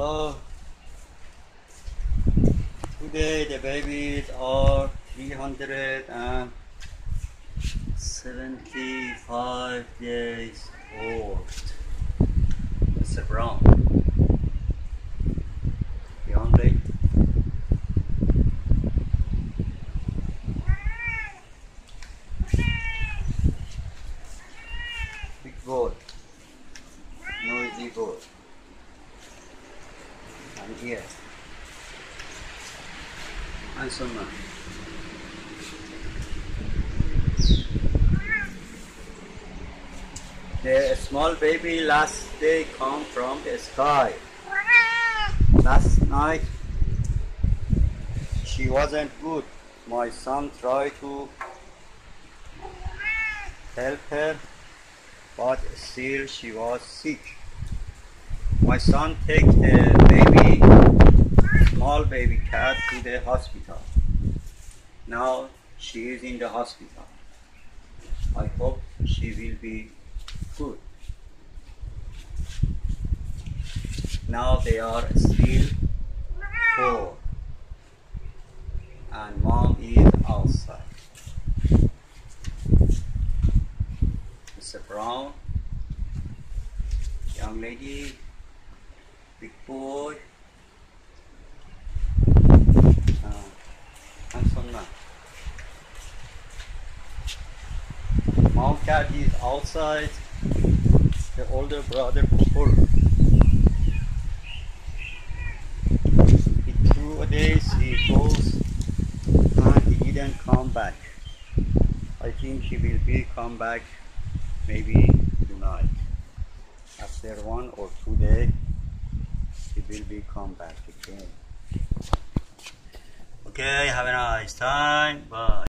So today the babies are 375 days old. Mr. Brown, you hungry? Big boy, noisy boy. And here, handsome man. The small baby last day come from the sky. Last night she wasn't good. My son tried to help her, but still she was sick. My son take the small baby cat to the hospital. Now she is in the hospital. I hope she will be good. Now they are still 4 and mom is outside. Mr. Brown, young lady, big boy, handsome man. Mom cat is outside. The older brother couple. In 2 days he goes and he didn't come back. I think he will come back maybe tonight. After 1 or 2 days he will come back again. Okay, have a nice time. Bye.